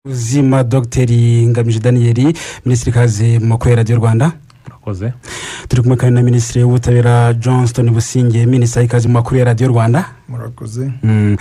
Zima Dr. Ngamije Daniel, Minisitiri kaze mu makuru ya Radio Rwanda. Murakoze. Turi kumwe kandi na Minisitiri w'Ubutabera Johnston Businge, Minisitiri kaze mu makuru ya Radio Rwanda. Murakoze.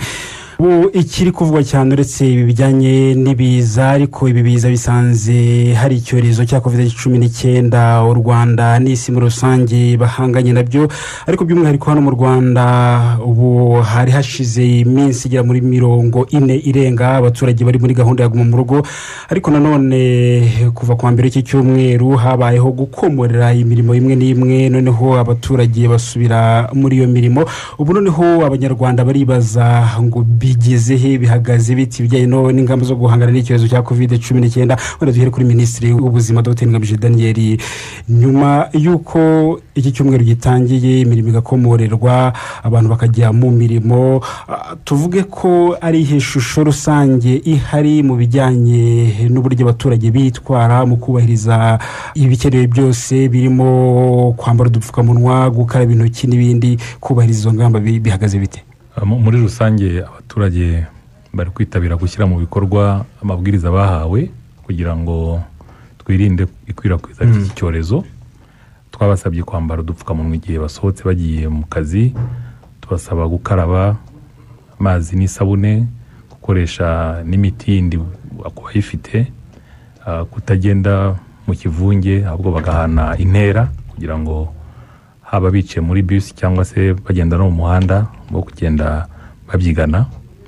Ikiri kuvugwa cyane uretse ibi bijyanye n'ibiza, ariko ibi biza bisanze hari icyorezo cya COVID-19 u Rwanda n'isi muri rusange bahanganye nabyo, ariko by'umwihariko hano mu Rwanda ubu hari hashize iminsi igera muri 40 irenga abaturage bari muri gahunda ya guma mu rugo, ariko nanone kuva kwa mbere iki cyumweru habayeho gukomorera imirimo imwe n'imwe, noneho abaturage basubira muri iyo mirimo. Ubu noneho abanyarwanda baribaza ngo bigezehe, bihagaze biti bijyanye n'ingamba zo guhangana n'icyorezo cya COVID-19. Wenda duhere kuri Minisitiri w'Ubuzima Dr. Ngamije Daniel, nyuma y'uko iki cyumweru gitangiye imirimo igakomorerwa abantu bakajya mu mirimo, tuvuge ko ari ishusho rusange ihari mu bijyanye n'uburyo abaturage bitwara mu kubahiriza ibikenewe byose, birimo kwambara udupfukamunwa, gukaraba intoki n'ibindi, kubahiriza izo ngamba bihagaze bite? Muri rusange abaturage bari kwitabira gushyira mu bikorwa amabwiriza bahawe kugira ngo twirinde ikwirakwiza ry'iki cyorezo. Twabasabye kwambara udupfukamunwa igihe basohotse bagiye mu kazi, tubasaba gukaraba amazi n'isabune, gukoresha n'imiti yindi abayifite, kutagenda mu kivunge ahubwo bagahana intera kugira ngo haba bicaye muri bus cyangwa se bagenda no mu muhanda bo kugenda babyigana.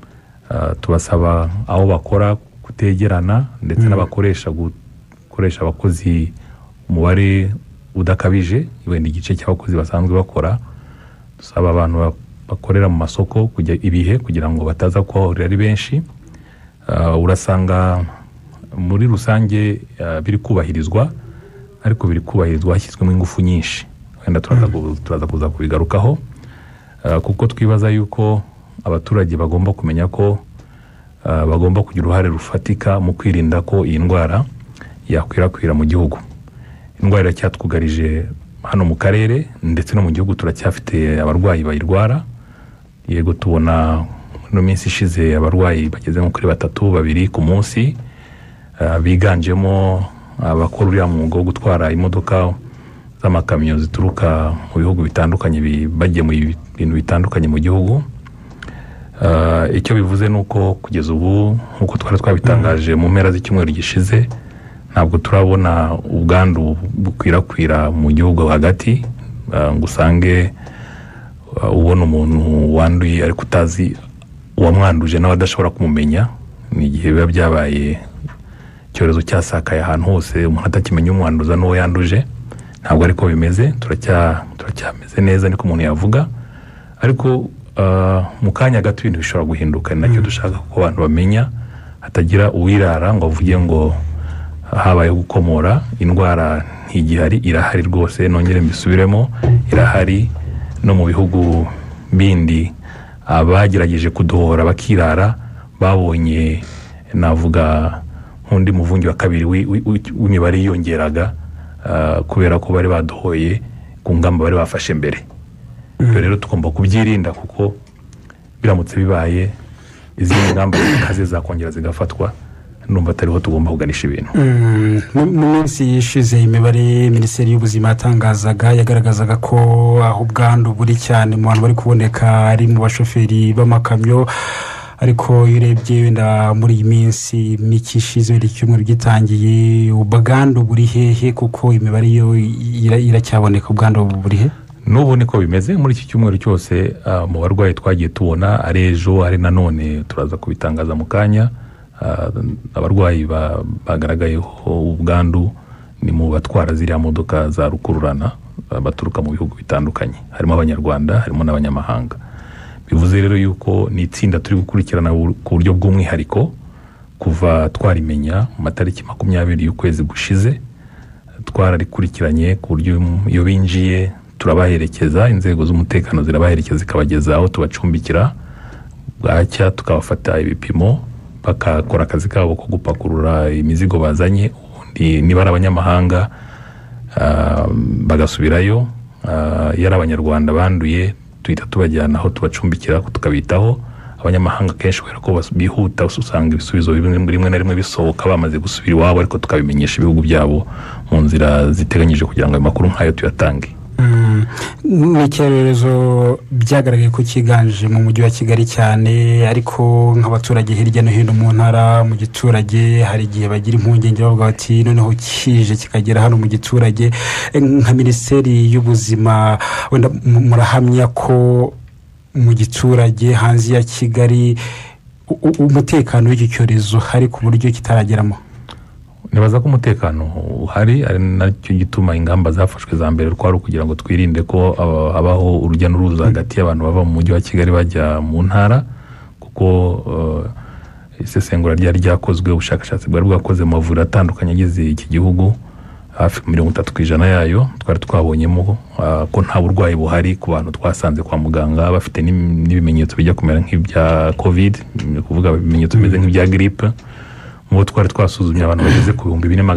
Tubasaba aho bakora kutegerana, ndetse n'abakoresha gukoresha abakozi umubare udakabije, wenda igice cy'abakozi basanzwe bakora. Dusaba abantu bakorera mu masoko kujya ibihe kugira ngo bataza kwahurira ari benshi. Urasanga muri rusange biri kubahirizwa, ariko biri kubahirizwa hashyizwemo ingufu nyinshi. Wenda turaza kuza kubigarukaho, kuko twibaza yuko abaturage bagomba kumenya ko bagomba kugira uruhare rufatika mu kwirinda ko iyi ndwara yakwirakwira mu gihugu. Indwara cyatwugarije hano mu karere ndetse no mu gihugu, turacyafite abarwayi bayirwara. Yego tubona no minsi ishize abarwayi bageze nko kuri 2 ku munsi, biganjemo abakora uriya mwuga wo gutwara imodoka z'amakamyo zituruka mu bihugu bitandukanye bagiye mu bintu bitandukanye mu gihugu. Icyo bivuze nuko kugeza ubu nkuko twabitangaje mu mpera z'icyumweru gishize, ntabwo turabona ubwandu bukwirakwira mu gihugu hagati, ngo usange ubona umuntu wanduye ariko utazi uwamwanduje nawe adashobora kumumenya. Ni igihe biba byabaye icyorezo cyasakaye ahantu hose, umuntu atakimenya umwanduza n'uwo yanduje. Ntabwo ariko bimeze, turacyameze neza niko umuntu yavuga, ariko mu kanya gato ibintu bishobora guhinduka. Ni nacyo dushaka ko abantu bamenya, hatagira uwirara ngo avuge ngo habaye gukomora. Indwara ntigihari, irahari rwose, nongere mbisubiremo, irahari. No mu bihugu bindi abagerageje kudohora bakirara babonye, navuga nk'undi muvungi wa kabiri w'imibare yiyongeraga, kubera ko bari badohoye ku ngamba bari bafashe mbere. Rero tugomba kubyirinda, kuko biramutse bibaye izindi ngamba zikaze zakongera zigafatwa, numva atariho tugomba kuganisha ibintu. Mu minsi ishize imibare Minisiteri y'Ubuzima yatangazaga yagaragazaga ko aho ubwandu buri cyane mu bantu bari kuboneka ari mu bashoferi b'amakamyo, ariko urebye wenda muri iyi minsi mike ishize icyumweru gitangiye, ubwandu buri hehe? Kuko imibare yo iracyaboneka, ubwandu buri he? N'ubu niko bimeze muri iki cyumweru cyose. Mu barwayi twagiye tubona ari ejo, ari nanone turaza kubitangaza mu kanya. Abarwayi bagaragayeho ubwandu ni mu batwara ziriya modoka za rukururana baturuka mu bihugu bitandukanye, harimo abanyarwanda, harimo n'abanyamahanga. Bivuze rero yuko ni itsinda turi gukurikirana ku buryo bw'umwihariko kuva twarimenya mu matariki 20 y'ukwezi gushize. Twararikurikiranye ku buryo iyo binjiye turabaherekeza, inzego z'umutekano zirabaherekeza zikabageza aho tubacumbikira, bwacya tukabafata ibipimo, bakakora akazi kabo ko gupakurura imizigo bazanye. Ubundi niba ari abanyamahanga bagasubirayo, yari abanyarwanda banduye tuhita tubajyana aho tubacumbikira tukabitaho. abanyamahanga kenshi kubera ko bihuta usanga ibisubizo rimwe na rimwe bisohoka bamaze gusubira iwabo, ariko tukabimenyesha ibihugu byabo mu nzira ziteganyije kugira ngo ayo makuru nk'ayo tuyatange. Ni icyorezo byagaragaye ko cyiganje mu mujyi wa Kigali cyane, ariko nk'abaturage hirya no hino mu ntara mu giturage hari igihe bagira impungenge bavuga bati noneho kije kikagera hano mu giturage. Nka Minisiteri y'Ubuzima wenda murahamya ko mu giturage hanze ya Kigali umutekano w'iki cyorezo hari ku buryo kitarageramo? Nibaza ko umutekano uhari, ari nacyo gituma ingamba zafashwe za mbere twari kugira ngo twirinde ko habaho urujya n'uruza hagati y'abantu bava mu mujyi wa Kigali bajya mu ntara, kuko isesengura ryari ryakozwe, ubushakashatsi bwari bwakoze mu mavuriro atandukanye agize iki gihugu, hafi 30% yayo twari twabonyemo ko nta burwayi buhari ku bantu twasanze kwa muganga bafite n'ibimenyetso bijya kumera nk'ibya covid, kuvuga ibimenyetso bimeze nk'ibya grippe. Mu twari twasuzumye abantu bageze ku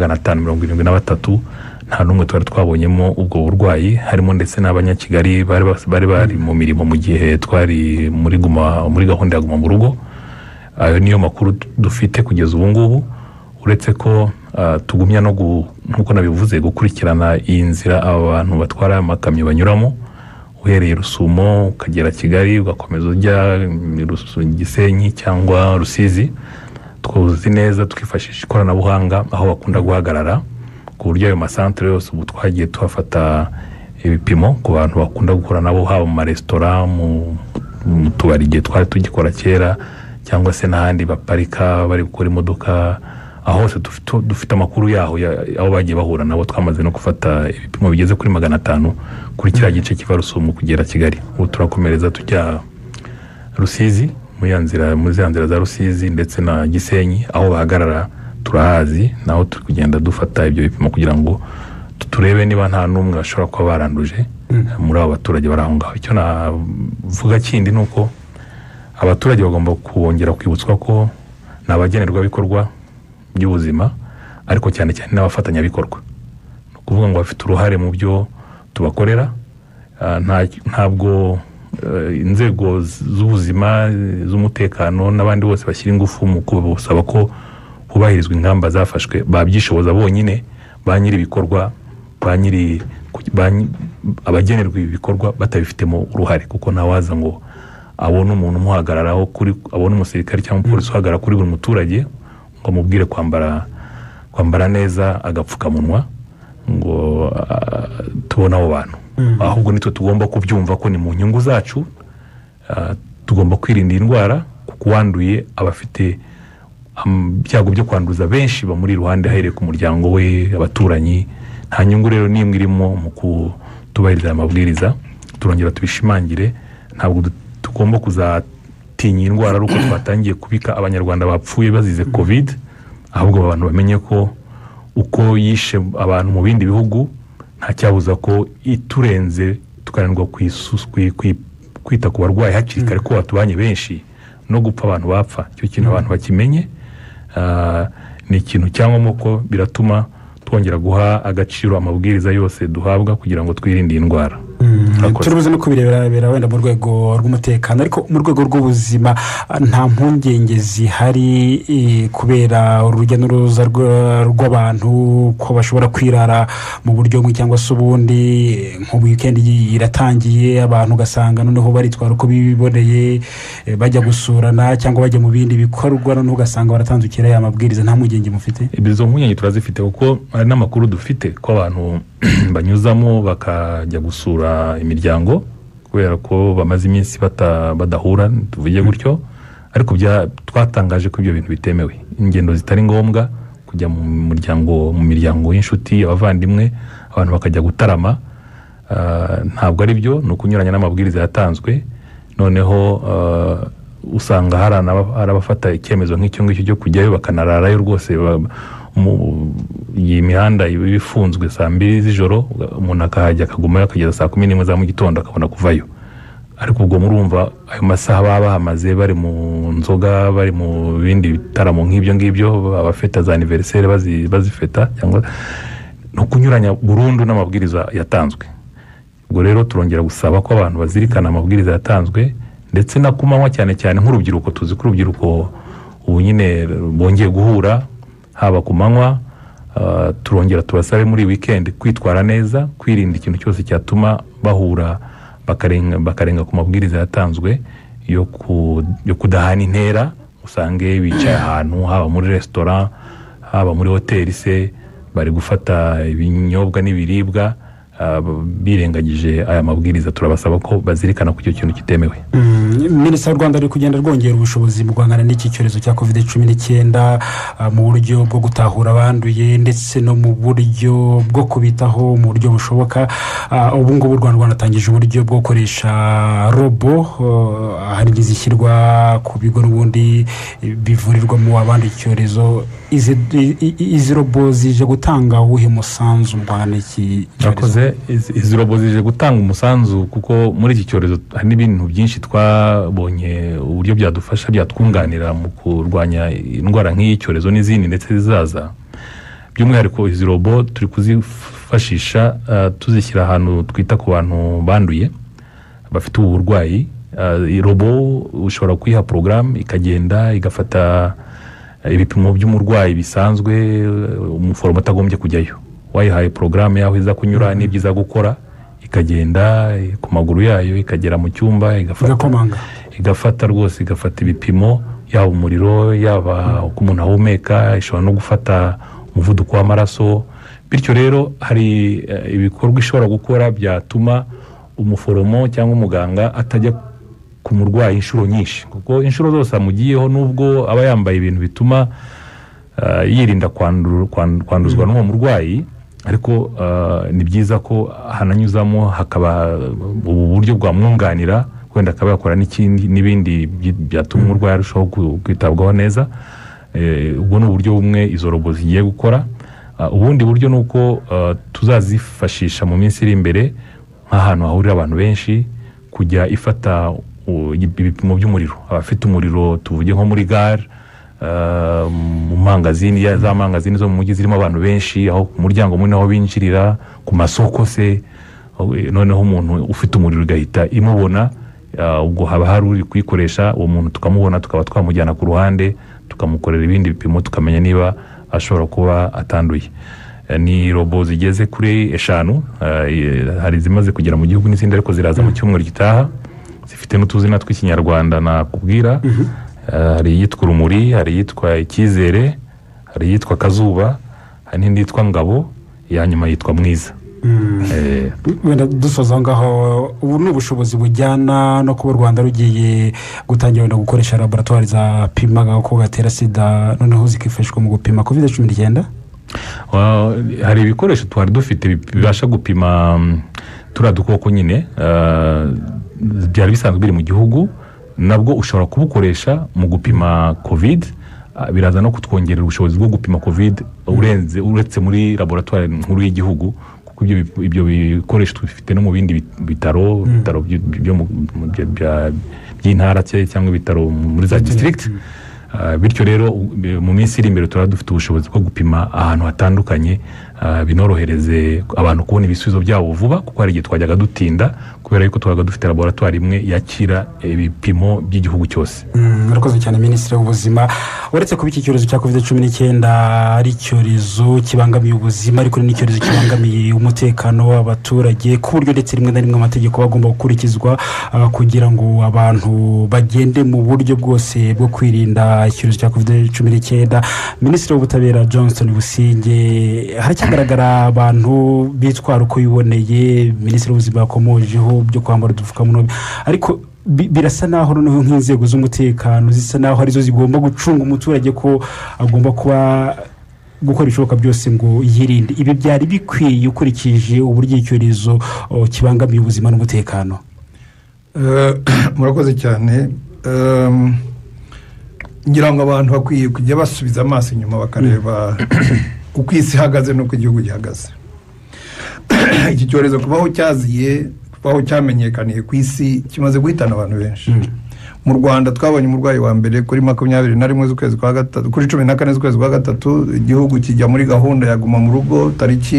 2573, nta n'umwe twari twabonyemo ubwo burwayi, harimo ndetse n'abanyakigali bari mu mirimo mu gihe twari muri gahunda ya guma mu rugo. Ayo niyo makuru dufite kugeza ubu ngubu, uretse ko tugumya no nkuko nabivuze gukurikirana iyi nzira aba bantu batwara amakamyo banyuramo, uhereye Rusumo ukagera Kigali ugakomeza ujya Gisenyi cyangwa Rusizi. Twuzi neza tukifashisha ikoranabuhanga aho bakunda guhagarara, ku buryo ayo masantere yose ubu twagiye tuhafata ibipimo ku bantu bakunda gukora nabo, haba mu maresitora, mu tubari igihe twari tugikora kera, cyangwa se n'ahandi baparika bari gukora imodoka. Aho hose dufite amakuru yaho aho bagiye bahura nabo. Twamaze no gufata ibipimo bigeze kuri 500 kuri kiriya gice kiva Rusumo kugera Kigali. Ubu turakomereza tujya Rusizi, muri za nzira za Rusizi ndetse na Gisenyi, aho bahagarara turahazi, naho turi kugenda dufata ibyo bipimo kugira ngo turebe niba nta n'umwe bashobora kuba baranduje muri abo baturage bari aho ngaho. Icyo navuga kindi ni uko abaturage bagomba kongera kwibutswa ko ni abagenerwabikorwa by'ubuzima, ariko cyane cyane n'abafatanyabikorwa. Ni ukuvuga ngo bafite uruhare mu byo tubakorera. Ntabwo inzego z'ubuzima, z'umutekano n'abandi bose bashyira ingufu mu kubasaba ko hubahirizwa ingamba zafashwe, babyishoboza bonyine. Ba nyiri ibikorwa, abagenerwa ibikorwa batabifitemo uruhare, kuko ntawaza ngo abone umuntu umuhagararaho, abone umusirikare cyangwa umupolisi uhagarara kuri buri muturage ngo amubwire kwambara neza agapfukamunwa ngo tubone abo bantu. Ahubwo nitwe tugomba kubyumva ko ni mu nyungu zacu, tugomba kwirinda indwara, kuko uwanduye abafite ibyago byo kwanduza benshi bamuri iruhande, ahereye ku muryango we, abaturanyi. Nta nyungu rero n'imwe irimo mu kutubahiriza aya mabwiriza. Turongera tubishimangire, ntabwo tugomba kuzatinya indwara ari uko twatangiye kubika abanyarwanda bapfuye bazize covid, ahubwo abantu bamenye ko uko yishe abantu mu bindi bihugu nta cyabuza ko iturenze tukananirwa kwita ku barwayi hakiri kare, ko batubanye benshi no gupfa abantu bapfa. Icyo kintu abantu bakimenye, ni ikintu cyangwa ko biratuma twongera guha agaciro amabwiriza yose duhabwa kugira ngo twirinde indwara. Turubuze no kubirebera wenda mu rwego rw'umutekano, ariko mu rwego rw'ubuzima nta mpungenge zihari kubera urujya n'uruza rw'abantu ko bashobora kwirara mu buryo bumwe cyangwa se ubundi. Nko weekend iratangiye, abantu ugasanga noneho baritwara uko biboneye, bajya gusurana cyangwa bajya mu bindi bikorwa, noneho ugasanga baratandukira aya mabwiriza. Nta mpungenge mufite? Izo mpungenge turazifite, kuko hari n'amakuru dufite ko abantu banyuzamo bakajya gusura imiryango kubera ko bamaze iminsi badahura, tuvuye gutyo. Ariko twatangaje ko ibyo bintu bitemewe. Ingendo zitari ngombwa, kujya mu miryango y'inshuti, abavandimwe, abantu bakajya gutarama, ntabwo ari byo. Ni ukunyuranya n'amabwiriza yatanzwe. Noneho usanga hari abafata icyemezo nk'icyo ngicyo cyo kujyayo bakanararayo rwose. Iyi mihanda ifunzwe saa 2 z'ijoro, umuntu akahajya akagumayo akageza saa 11 za mu gitondo akabona kuvayo. Ariko ubwo murumva ayo masaha baba bahamaze bari mu nzoga, bari mu bindi bitaramo nk'ibyo, abafeta za anniversaire bazifeta, cyangwa no kunyuranya burundu n'amabwiriza yatanzwe. Ubwo rero turongera gusaba ko abantu bazirikana amabwiriza yatanzwe, ndetse na kumanywa cyane cyane nk'urubyiruko. Tuzi ko urubyiruko ubu nyine bongeye guhura haba ku manywa. Turongera tubasabe muri weekend kwitwara neza, kwirinda ikintu cyose cyatuma bahura bakarenga ku mabwiriza yatanzwe yo kudahana intera. Usange bicaye ahantu haba muri restaurant haba muri hoteli se bari gufata ibinyobwa n'ibiribwa birengagije aya mabwiriza. Turabasaba ko bazirikana ku cyo kintu kitemewe. Minisiteri y'u Rwanda ari kugenda rwongera ubushobozi mu guhangana n'iki cyorezo cya COVID-19 mu buryo bwo gutahura abanduye ndetse no mu buryo bwo kubitaho mu buryo bushoboka. Ubu ngubu u Rwanda rwanatangije uburyo bwo gukoresha robo hari n'izishyirwa ku bigo n'ubundi bivurirwamo abanduye icyorezo. Izi robo zije gutanga uwuhe musanzu mu guhangana n'iki cyorezo? Izi robo zije gutanga umusanzu kuko muri iki cyorezo hari n'ibintu byinshi twabonye uburyo byadufasha byatwunganira mu kurwanya indwara nk'iyi cyorezo n'izindi ndetse zizaza. By'umwihariko izi robo turi kuzifashisha tuzishyira ahantu twita ku bantu banduye bafite ubu burwayi. Robo ushobora kuyiha porogaramu ikagenda igafata ibipimo by'umurwayi bisanzwe umuforomo atagombye kujyayo. Wayihaye porogaramu yaho iza kunyura n'ibyiza gukora, ikagenda ku maguru yayo ikagera mu cyumba igafata rwose igafata ibipimo, yaba umuriro yaba uko umuntu ahumeka, ishobora no gufata umuvuduko w'amaraso. Bityo rero hari ibikorwa ishobora gukora byatuma umuforomo cyangwa umuganga atajya ku murwayi inshuro nyinshi, kuko inshuro zose amugiyeho nubwo aba yambaye ibintu bituma yirinda kwanduzwa n'uwo murwayi, ariko ni byiza ko hananyuzamo hakaba ubu buryo bwamwunganira, wenda akaba yakora n'ibindi byatuma umurwayi arushaho kwitabwaho neza. Ubwo ni uburyo bumwe izo robo zigiye gukora. Ubundi buryo ni uko tuzazifashisha mu minsi iri imbere nk'ahantu hahurira abantu benshi, kujya ifata ibipimo by'umuriro. Abafite umuriro tuvuge nko muri gare, mu mangazini za mangazini zo mu mujyi zirimo abantu benshi, aho ku muryango munini aho binjirira, ku masoko se, noneho umuntu ufite umuriro ugahita imubona. Ubwo haba hari uri kuyikoresha uwo muntu tukamubona, tukaba twamujyana ku ruhande tukamukorera ibindi bipimo tukamenya niba ashobora kuba atanduye. Ni robo zigeze kuri 5, hari zimaze kugera mu gihugu n'izindi ariko ziraza mu cyumweru gitaha, zifite n'utuzina tw'ikinyarwanda nakubwira. Hari iyitwa Urumuri, hari iyitwa Icyizere, hari iyitwa Kazuba, hari n'indi yitwa Ngabo, iya nyuma yitwa Mwiza. Wenda dusoza ngaho, ubu ni ubushobozi bujyana no kuba u Rwanda rugiye gutangira no gukoresha laboratoire za pimaga ko gatera sida, noneho zikifashishwa mu gupima COVID-19. Hari ibikoresho twari dufite bibasha gupima turadukoko nyine byari bisanzwe biri mu gihugu, nabwo ushobora kubukoresha mu gupima COVID. Biraza no kutwongerera ubushobozi bwo gupima COVID uretse muri laboratoire nkuru y'igihugu, kuko ibyo bikoresho tubifite no mu bindi bitaro by'intara cyangwa ibitaro muri za district. Bityo rero mu minsi iri imbere turaba dufite ubushobozi bwo gupima ahantu hatandukanye, binorohereze abantu kubona ibisubizo byabo vuba, kuko hari igihe twajyaga dutinda kubera yuko twabaga dufite laboratoire imwe yakira ibipimo by'igihugu cyose. Murakoze cyane Minisitiri w'Ubuzima. Uretse kuba iki cyorezo cya COVID-19 ari icyorezo kibangamiye ubuzima, ariko ni icyorezo kibangamiye umutekano w'abaturage, ku buryo ndetse rimwe na rimwe amategeko bagomba gukurikizwa kugira ngo abantu bagende mu buryo bwose bwo kwirinda icyorezo cya COVID-19. Minisitiri w'Ubutabera Johnston Busingye, haracyagaragara abantu bitwara uko biboneye. Minisitiri w'Ubuzima yakomojeho byo kwambara udupfukamunwa, ariko birasa naho noneho nk'inzego z'umutekano zisa naho arizo zigomba gucunga umuturage ko agomba kuba gukora ibishoboka byose ngo yirinde. Ibi byari bikwiye ukurikije uburyo icyorezo kibangamiye ubuzima n'umutekano. Murakoze cyane. Ngira ngo abantu bakwiye kujya basubiza amaso inyuma bakareba uko isi ihagaze n'uko igihugu gihagaze. Iki cyorezo kubaho cyaziye, kubaho cyamenyekaniye ku isi, kimaze guhitana abantu benshi. Mu Rwanda twabonye umurwayi wa mbere kuri 21 z'ukwezi kwa gatatu, kuri 14 z'ukwezi kwa gatatu, igihugu kijya muri gahunda ya guma mu rugo tariki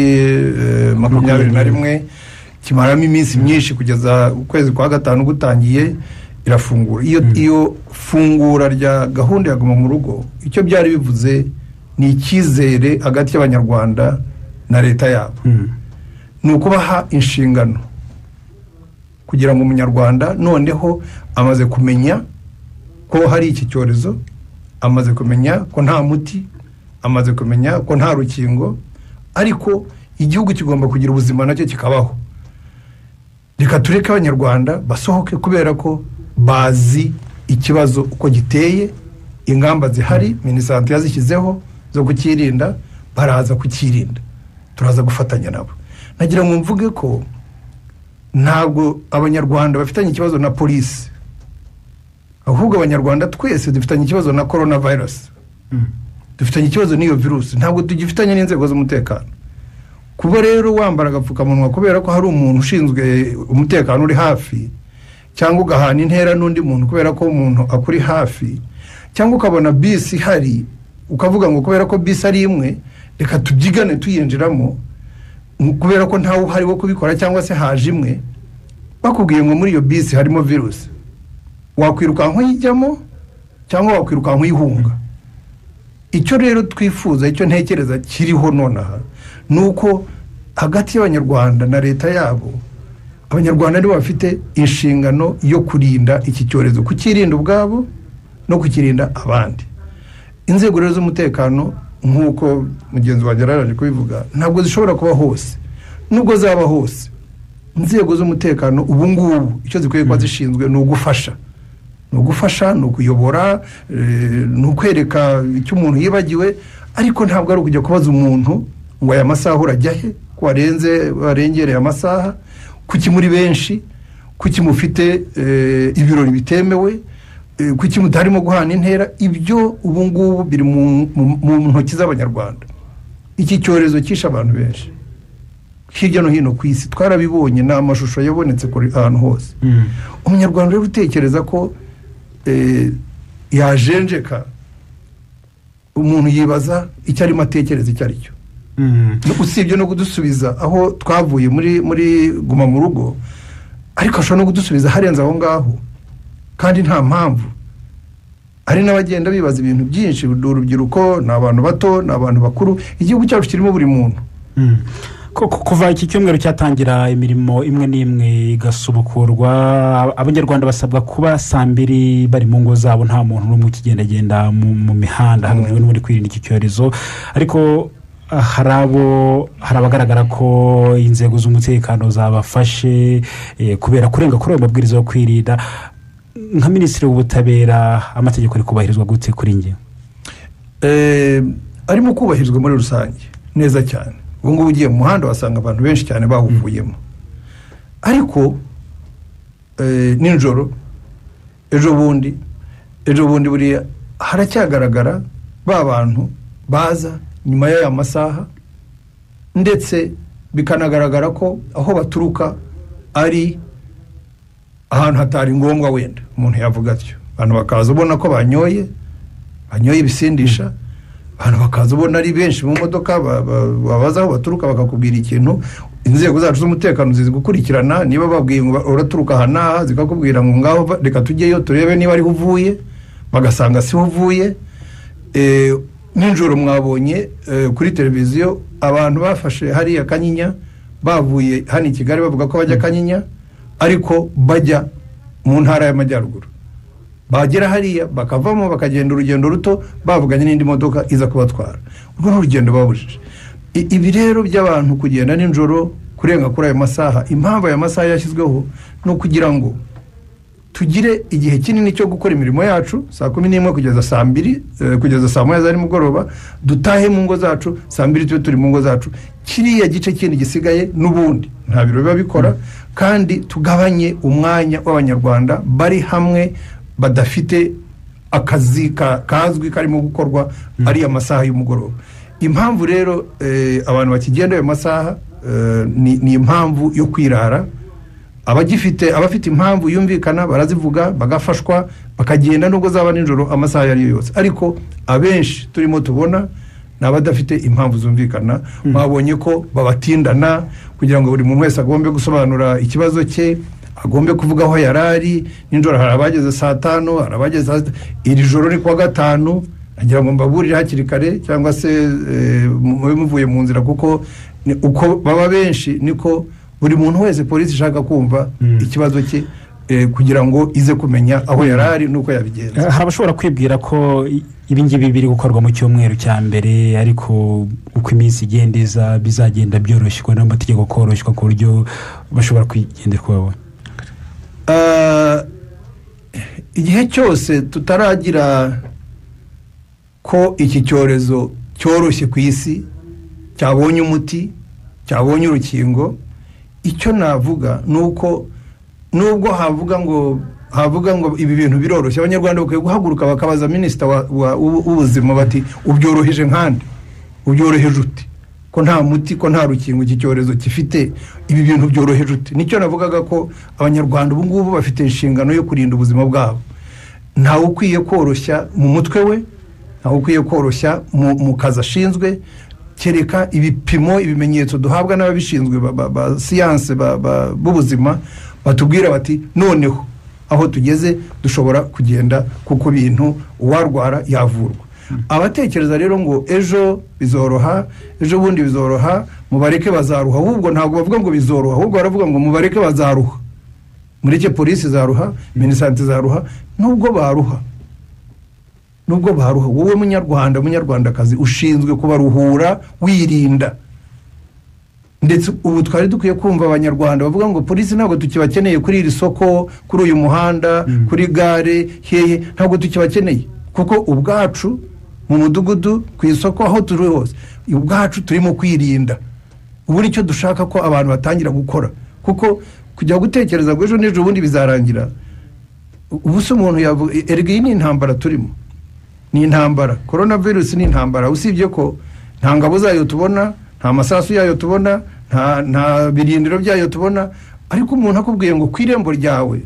21, kimaramo iminsi myinshi kugeza ukwezi kwa gatanu gutangiye. irafungura. Iyo fungura rya gahunda ya Guma mu Rugo icyo byari bivuze ni icyizere hagati y'abanyarwanda na leta yabo. Ni ukubaha inshingano kugira ngo umunyarwanda noneho amaze kumenya ko hari iki cyorezo, amaze kumenya ko nta muti, amaze kumenya ko nta rukingo, ariko igihugu kigomba kugira ubuzima nacyo kikabaho. Reka tureke abanyarwanda basohoke kubera ko bazi ikibazo uko giteye, ingamba zihari minisante yazishyizeho zo kukirinda, baraza kukirinda, turaza gufatanya nabo. Nagira ngo mvuge ko ntabwo abanyarwanda bafitanye ikibazo na polisi, ahubwo abanyarwanda twese dufitanye ikibazo na coronavirus. Dufitanye ikibazo n'iyo virusi, ntabwo tugifitanye n'inzego z'umutekano. Kuba rero wambara agapfukamunwa kubera ko hari umuntu ushinzwe umutekano uri hafi, cyangwa ugahana intera n'undi muntu kubera ko umuntu akuri hafi, cyangwa ukabona bisi ihari ukavuga ngo kubera ko bisi ari imwe reka tubyigane tuyinjiramo kubera ko ntawe uhari wo kubikora, cyangwa se haje imwe bakubwiye ngo muri iyo bisi harimo virusi, wakwirukanka uyijyamo cyangwa wakwirukanka uyihunga. Icyo rero twifuza, icyo ntekereza kiriho nonaha, nuko hagati y'abanyarwanda na leta yabo, abanyarwanda nibo bafite inshingano yo kurinda iki cyorezo, kukirinda ubwabo no kukirinda abandi. Inzego rero z'umutekano nk'uko mugenzi wanjye yaraje kubivuga ntabwo zishobora kuba hose, nubwo zaba hose. Inzego z'umutekano ubu ngubu icyo zikwiye kuba zishinzwe ni ugufasha, ni ukuyobora, ni ukwereka icyo umuntu yibagiwe, ariko ntabwo ari ukujya kubaza umuntu ngo aya masaha urajya he, ko warengereye amasaha, kuki muri benshi, kuki mufite ibirori bitemewe, kuki mutarimo guhana intera. Ibyo ubu ngubu biri mu ntoki z'abanyarwanda. Iki cyorezo kishe abantu benshi hirya no hino ku isi, twarabibonye, ni amashusho yabonetse kuri ahantu hose. Umunyarwanda rero utekereza ko yajenjeka, umuntu yibaza icyo arimo atekereza icyo ari cyo. Usibye no kudusubiza aho twavuye muri Guma mu Rugo, ariko ashobora no kudusubiza harenze aho ngaho, kandi nta mpamvu. Hari n'abagenda bibaza ibintu byinshi, urubyiruko, ni abantu bato, ni abantu bakuru, igihugu cyacu kirimo buri muntu. Kuva iki cyumweru cyatangira imirimo imwe n'imwe igasubukurwa, abanyarwanda basabwa kuba saa 2 bari mu ngo zabo, nta muntu n'umwe ukigendagenda mu mihanda hagamijwe n'ubundi kwirinda iki cyorezo. Ariko hari abagaragara ko inzego z'umutekano zabafashe kubera kurenga kuri ayo mabwiriza yo kwirinda. Nka minisitiri w'ubutabera, amategeko ari kubahirizwa gute kuri njye? Arimo kubahirizwa muri rusange neza cyane. Ubu ngubu ugiye mu muhanda wasanga abantu benshi cyane bahuvuyemo, ariko nijoro ejo bundi buriya haracyagaragara ba bantu baza nyuma y'aya masaha, ndetse bikanagaragara ko aho baturuka ari ahantu hatari ngombwa. Wenda umuntu yavuga atyo, abantu bakaza ubona ko banyoye ibisindisha, abantu bakaza ubona ari benshi mu modoka, babaza aho baturuka bakakubwira ikintu. Inzego zacu z'umutekano zizi gukurikirana, niba babwiye ngo uraturuka aha n'aha, zikakubwira ngo ngaho reka tujyeyo turebe niba ariho uvuye, bagasanga si ho uvuye. Nijoro mwabonye kuri televiziyo abantu bafashe hariya Kanyinya, bavuye hano i Kigali bavuga ko bajya Kanyinya, ariko bajya mu ntara y'Amajyaruguru. Bagera hariya bakavamo bakagenda urugendo ruto, bavuganye n'indi modoka iza kubatwara. Urwo ni urugendo babujije. Ibi rero by'abantu kugenda nijoro kurenga kuri ayo masaha, impamvu aya masaha yashyizweho ni ukugira ngo tugire igihe kinini cyo gukora imirimo yacu, saa 11 kugeza saa 2, kugeza saa 1 za nimugoroba, dutahe mu ngo zacu saa 2 tube turi mu ngo zacu. Kiriya gice kindi gisigaye n'ubundi nta biro biba bikora, kandi tugabanye umwanya w'abanyarwanda bari hamwe badafite akazi kazwi karimo gukorwa ari amasaha y'umugoroba. Impamvu rero abantu bakigenda ayo masaha ni impamvu yo kwirara. Abafite impamvu yumvikana barazivuga, bagafashwa, bakagenda nubwo zaba nijoro amasaha yari yose. Ariko abenshi turimo tubona n'abadafite impamvu zumvikana, babonye ko babatindana kugira ngo buri muntu wese agombe gusobanura ikibazo cye, agombe kuvuga aho yarari nijoro. Hari abageze saa 5, hari abageze iri joro ni kuwa gatanu, nagira ngo mbaburire hakiri kare cyangwa se muvuye mu nzira, kuko uko baba benshi niko buri muntu wese polisi ishaka kumva ikibazo cye kugira ngo ize kumenya aho yarari nuko yabigenza. Hari abashobora kwibwira ko ibingibi biri gukorwa mu cyumweru cya mbere, ariko uko iminsi igenda bizagenda byoroshywa n'amategeko koroshywa ku buryo bashobora kwigenderwaho. Igihe cyose tutaragira ko iki cyorezo cyoroshye ku isi, cyabonye umuti, cyabonye urukingo, icyo navuga nuko nubwo havuga ngo ibi bintu biroroshye, abanyarwanda bakwiye guhaguruka bakabaza minisita w'ubuzima bati ubyoroheje nkande, ubyoroheje uti ko nta muti, ko nta rukingo iki cyorezo gifite, ibi bintu byoroheje uti. Nicyo navugaga ko abanyarwanda ubu ngubu bafite inshingano yo kurinda ubuzima bwabo. Ntawe ukwiye koroshya mu mutwe we, ntawe ukwiye koroshya mu kazi ashinzwe, kereka ibipimo, ibimenyetso duhabwa n'ababishinzwe ba siyanse b'ubuzima batubwira bati noneho aho tugeze dushobora kugenda, kuko bintu uwarwara yavurwa. Abatekereza rero ngo ejo bizoroha, ejo bundi bizoroha, mubareke bazaruha, ahubwo ntabwo bavuga ngo bizoroha, ahubwo baravuga ngo mubareke bazaruha, mureke polisi zaruha, minisante zaruha, nubwo baruha wowe munyarwandakazi ushinzwe kubaruhura wirinda. Ndetse ubu twari dukwiye kumva abanyarwanda bavuga ngo polisi ntabwo tukibakeneye kuri iri soko, kuri uyu muhanda, kuri gare, hehe, ntabwo tukibakeneye, kuko ubwacu mu mudugudu, ku isoko, aho turi hose, ubwacu turimo kwirinda. Ubu nicyo dushaka ko abantu batangira gukora, kuko kujya gutekereza ngo ejo n'ejo bundi bizarangira, ubu se umuntu yavuga erega iyi ni intambara turimo, ni intambara, coronavirus ni intambara. Usibye ko nta ngabo zayo tubona, nta masasu yayo tubona, nta birindiro byayo tubona, ariko umuntu akubwiye ngo ku irembo ryawe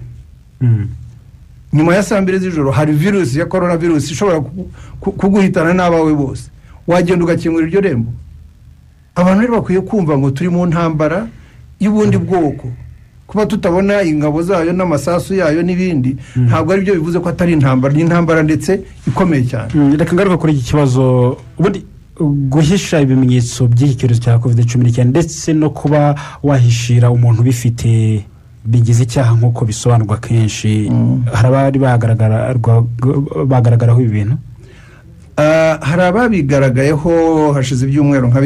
nyuma ya saa 2 z'ijoro hari virusi ya coronavirus ishobora kuguhitana n'abawe bose, wagenda ugakingura iryo rembo. Abantu rero bakwiye kumva ngo turi mu ntambara y'ubundi bwoko, kuba tutabona ingabo zayo n'amasasu yayo n'ibindi ntabwo ari byo bivuze ko atari intambara, ni intambara ndetse ikomeye cyane. Reka ngaruka kuri iki kibazo, ubundi guhisha ibimenyetso by'iki cyorezo cya COVID-19 ndetse no kuba wahishira umuntu bifite bigize icyaha nk'uko bisobanurwa kenshi, hari abari bagaragaraho ibi bintu. Hari ababigaragayeho hashize ibyumweru nka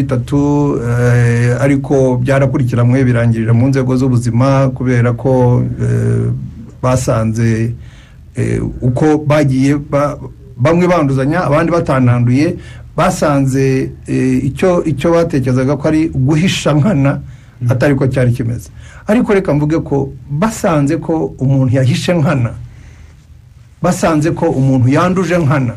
3, ariko byarakurikiranwe birangirira mu nzego z'ubuzima, kubera ko basanze uko bagiye bamwe banduzanya abandi batananduye, basanze icyo batekerezaga ko ari guhisha nkana atari ko cyari kimeze. Ariko reka mvuge ko basanze ko umuntu yahishe nkana, basanze ko umuntu yanduje nkana,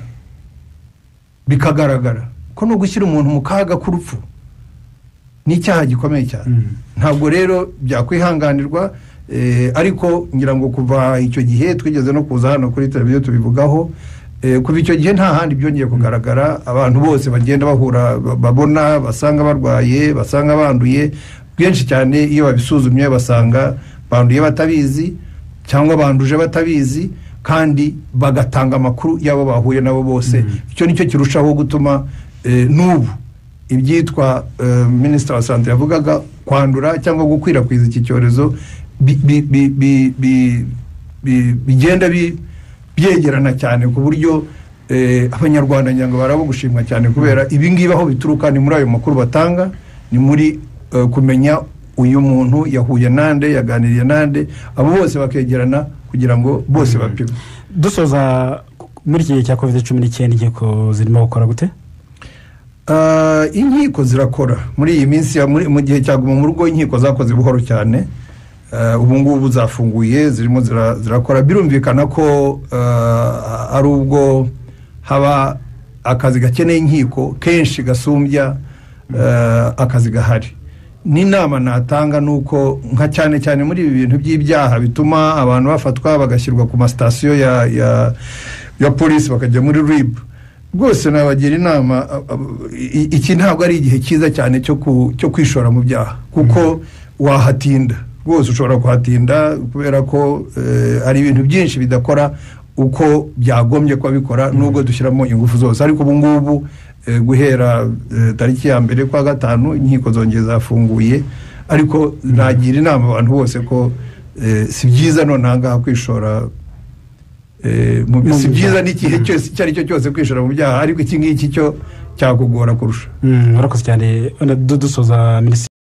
bikagaragara ko no gushyira umuntu mu kaga k'urupfu ni icyaha gikomeye cyane. Ntabwo rero byakwihanganirwa, ariko ngira ngo kuva icyo gihe twigeze no kuza hano kuri televiziyo tubivugaho, kuva icyo gihe nta handi byongeye kugaragara. Abantu bose bagenda bahura babona, basanga barwaye, basanga banduye, bwinshi cyane iyo babisuzumye basanga banduye batabizi cyangwa banduje batabizi, kandi bagatanga amakuru yabo bahuye nabo bose. Icyo nicyo kirushaho gutuma n'ubu ibyitwa minisitiri wa sante yavugaga kwandura cyangwa gukwirakwiza iki cyorezo bigenda byegerana cyane, ku buryo abanyarwanda nyango barabo gushimwa cyane, kubera ibi ngibi aho bituruka ni muri ayo makuru batanga, ni muri kumenya uyu muntu yahuye nande, yaganiriye nande, abo bose bakegerana kugira ngo bose bapime. Dusoza muri iki gihe cya COVID-19 inkiko zirimo gukora gute? Inkiko zirakora muri iyi minsi, mu gihe cyaguma mu rugo inkiko zakoze buhoro cyane. Ubu ngubu zafunguye zirimo zirakora. Birumvikana ko ari ubwo haba akazi gakeneye inkiko kenshi gasumbya akazi gahari. N'inama natanga nuko nka cyane muri ibi bintu by'ibyaha bituma abantu bafatwa bagashyirwa ku masitasiyo ya polisi bakajya muri RIB, rwose nabagira inama, iki ntabwo ari igihe cyiza cyane cyo kwishora mu byaha, kuko wahatinda rwose ushobora kuhatinda kubera ko hari ibintu byinshi bidakora uko byagombye kuba bikora nubwo dushyiramo ingufu zose ariko ubu ngubu guhera tariki ya mbere kwa gatanu inkiko zongeye zafunguye ariko nagira inama abantu bose ko si byiza noneho ngaha kwishora si byiza n'igihe cyose icyo ari cyo cyose kwishora mu byaha ariko iki ngiki cyo cyakugora kurusha. Murakoze cyane dusoza minisitiri